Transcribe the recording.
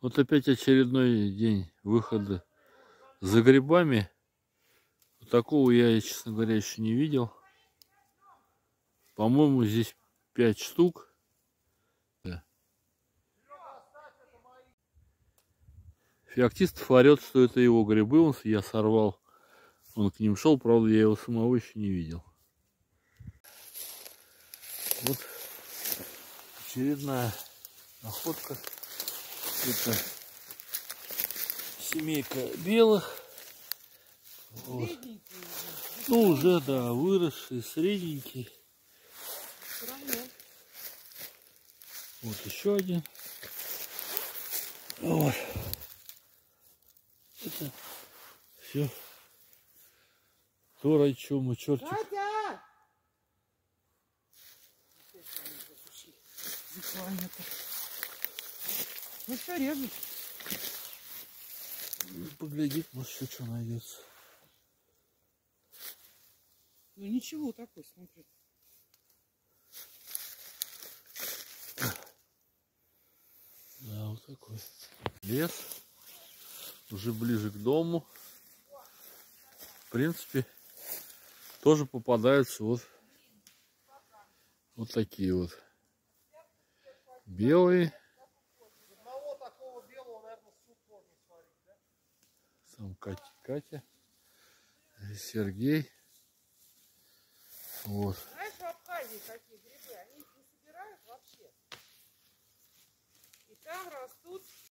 Вот опять очередной день выхода за грибами. Такого я, честно говоря, еще не видел. По-моему, здесь 5 штук. Да. Феоктистов орет, что это его грибы. Я сорвал. Он к ним шел, правда, я его самого еще не видел. Вот очередная находка. Это семейка белых. Вот. Ну, уже, да, выросший, средненький. Вот еще один. Вот. Это все. То райчому, чертик. Ну что, режем? Поглядит, может, еще что найдется. Ну ничего такой, смотри. Да, вот такой. Лес. Уже ближе к дому. В принципе, тоже попадаются вот такие вот. Белые. Одного такого белого, наверное, суп можно сварить, да? Сам Катя. Сергей. Вот. Знаешь, в Абхазии какие грибы? Они их не собирают вообще. И там растут